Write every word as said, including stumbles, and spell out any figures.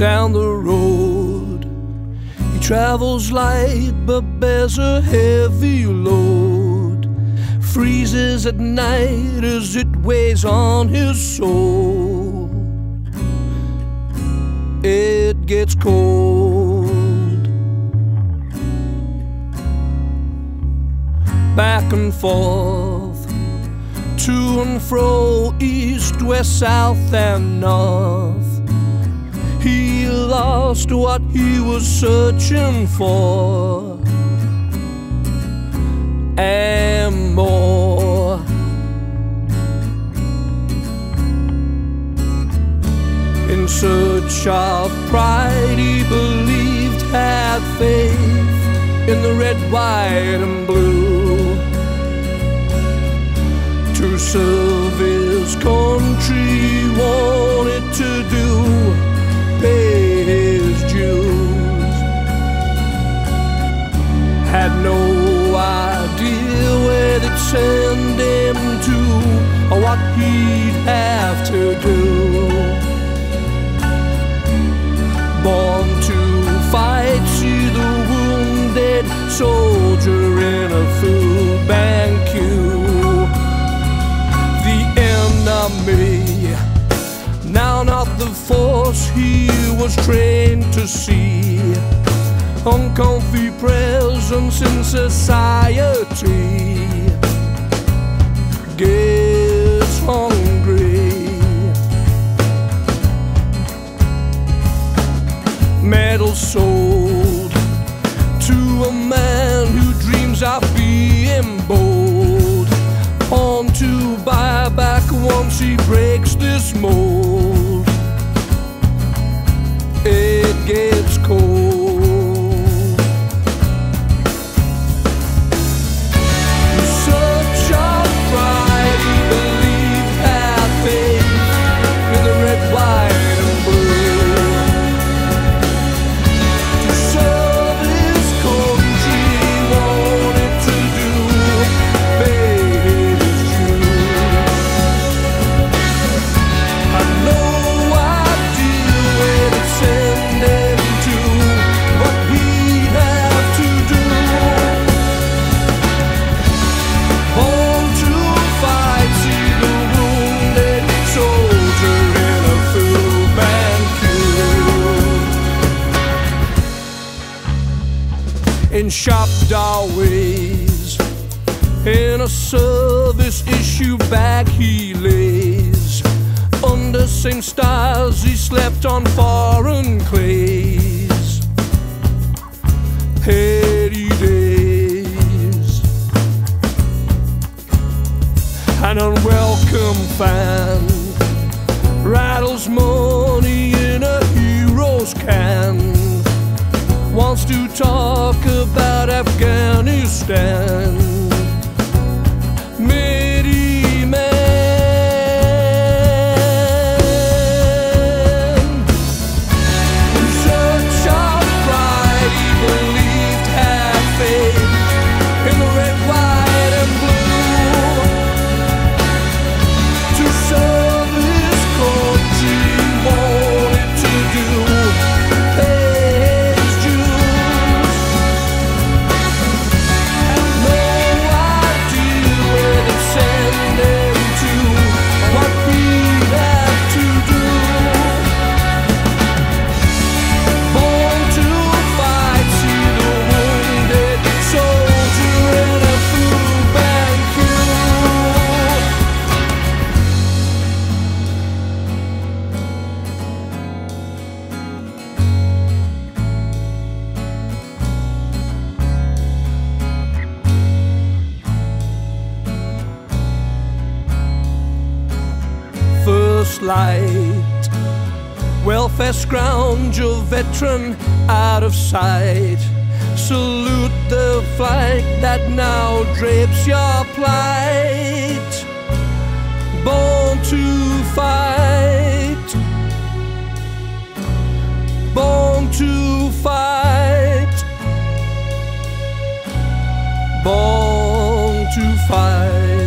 down the road. He travels light but bears a heavy load, freezes at night as it weighs on his soul. It gets cold. Back and forth, to and fro, east, west, south and north. He lost what he was searching for, and more. In search of pride, he believed, had faith in the red, white and blue. To serve his country, wanted to do, pay his dues. Had no idea where they'd send him to, or what he'd have to do. Born to fight, see the wounded soldier in a food bank queue. The enemy, now not the force he was trained to see. Uncomfy presence in society, gets hungry. Medals sold to a man who dreams of being bold, on to buy back once he breaks this mold. It gets cold. In search of pride, he believed, had faith in the red, white and blue. To serve his country, wanted to do, pay his dues. Had no idea where to send him to, what he'd have to do. Born to fight, see the wounded soldier in a food bank queue. In sharp doorways, in a service issue bag he lays. Under same stars he slept on foreign clays. Heady days. An unwelcome fan rattles money in a hero's can. Wants to talk about Afghanistan. Midi man. In search of pride, he believed, had faith in the red, white and blue. To serve his country, wanted to do, pay his dues. Had no idea where to send him to, what he'd have to do. Born to fight, see the wounded soldier in a food bank queue. First light, welfare scrounge, a veteran out of sight. Salute the flag that now drapes your plight. Born to fight, born to fight, born to fight.